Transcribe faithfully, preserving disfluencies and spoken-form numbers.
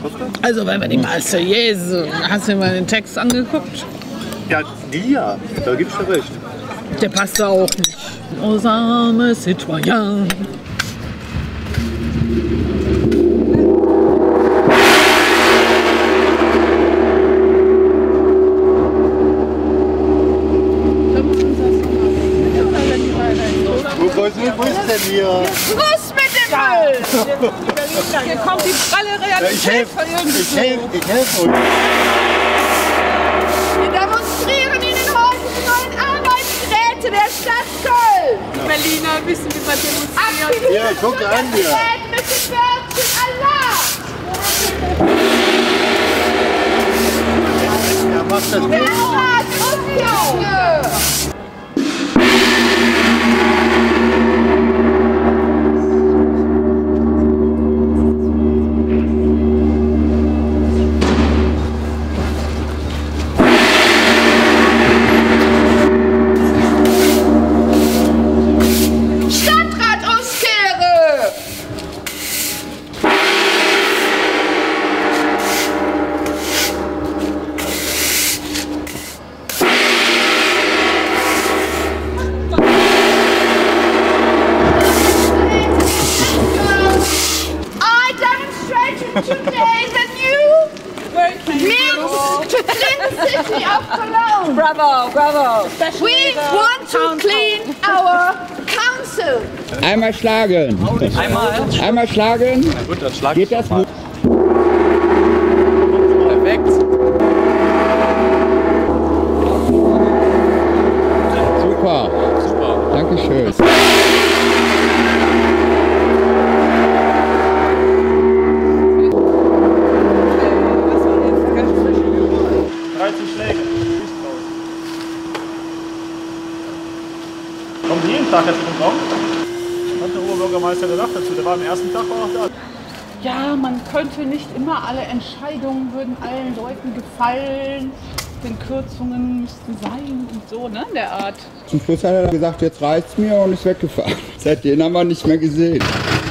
Also wenn wir die Marseillaise, hast du dir mal den Text angeguckt? Ja, die ja, da gibt's ja recht. Der passt da auch nicht. Aux armes citoyens. Wo ist, wo ist denn hier? Schluss mit dem Müll! Hier kommt die pralle Realität Ich helfe ich helf, ich helf euch. Wir demonstrieren in den heutigen neuen Arbeitsräte der Stadt Köln. Die Berliner wissen, wie man demonstriert. Ja, guck an dir. Mit dem Wörtchen Allah. Er macht das gut. Bernhard und Junge. Today the new mix to clean the city of Cologne. Bravo, bravo. We want to clean our council. Einmal schlagen. Einmal. Einmal schlagen. Na gut, dann schlag Geht das gut? Perfekt. Super. Super. Dankeschön. dreizehn Schläge. Kommen Sie jeden Tag dazu im Raum? Hat der Oberbürgermeister gesagt dazu, der war am ersten Tag auch da. Ja, man könnte nicht immer, alle Entscheidungen würden allen Leuten gefallen, denn Kürzungen müssten sein und so, ne, in der Art. Zum Schluss hat er gesagt, jetzt reicht's mir und ist weggefahren. Seitdem haben wir nicht mehr gesehen.